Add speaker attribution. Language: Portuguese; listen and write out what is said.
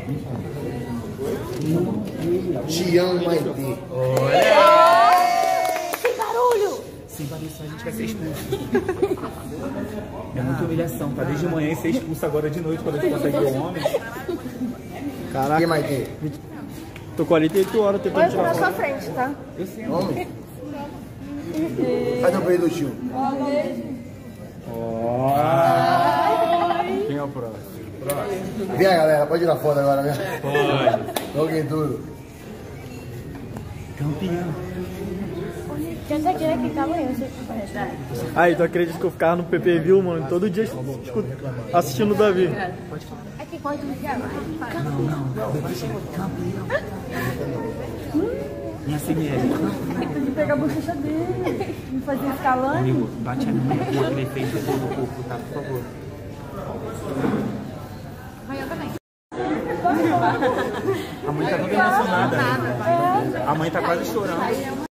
Speaker 1: Te amo, Maitê.
Speaker 2: Sem barulho!
Speaker 3: Sem barulho, só a gente vai ser expulso. É muita humilhação, tá? Desde manhã e ser expulso agora de noite quando a gente consegue ver o homem.
Speaker 1: Caraca. E Maitê?
Speaker 4: Tô 48 horas tentando tirar
Speaker 2: Na
Speaker 4: foto.
Speaker 2: sua frente, tá?
Speaker 3: Eu sei.
Speaker 1: Homem? Faz um beijo do tio.
Speaker 4: Quem é o próximo?
Speaker 1: Vem a galera, pode tirar foto agora, né?
Speaker 4: Pode.
Speaker 1: Joguem tudo.
Speaker 3: Campeão.
Speaker 2: Já tá aqui, né? Que tá amanhã, você
Speaker 4: Aí, tu acredita que eu ficava no PPV, mano? Todo dia assistindo o Davi.
Speaker 2: aqui, quanto me quer?
Speaker 3: Minha CML.
Speaker 2: De pegar a bochecha dele, me fazer escalando.
Speaker 3: Amigo, bate a minha com aquele efeito todo no corpo, tá? Por favor.
Speaker 2: Amanhã também.
Speaker 3: A mãe tá toda emocionada. A mãe tá quase chorando.